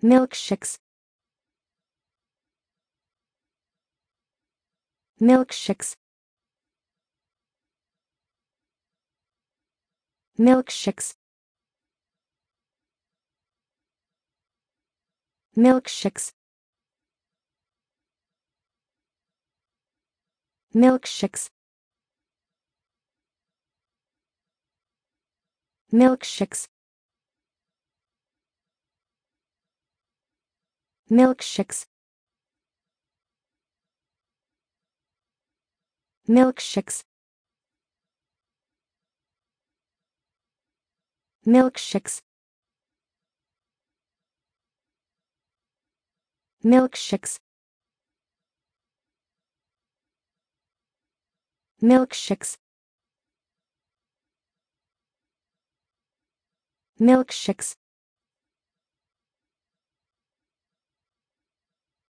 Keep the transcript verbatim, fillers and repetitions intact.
Milkshakes. Milkshakes. Milkshakes. Milkshakes. Milkshakes. Milkshakes. Milkshakes. Milkshakes. Milkshakes. Milkshakes. Milkshakes. Milkshakes.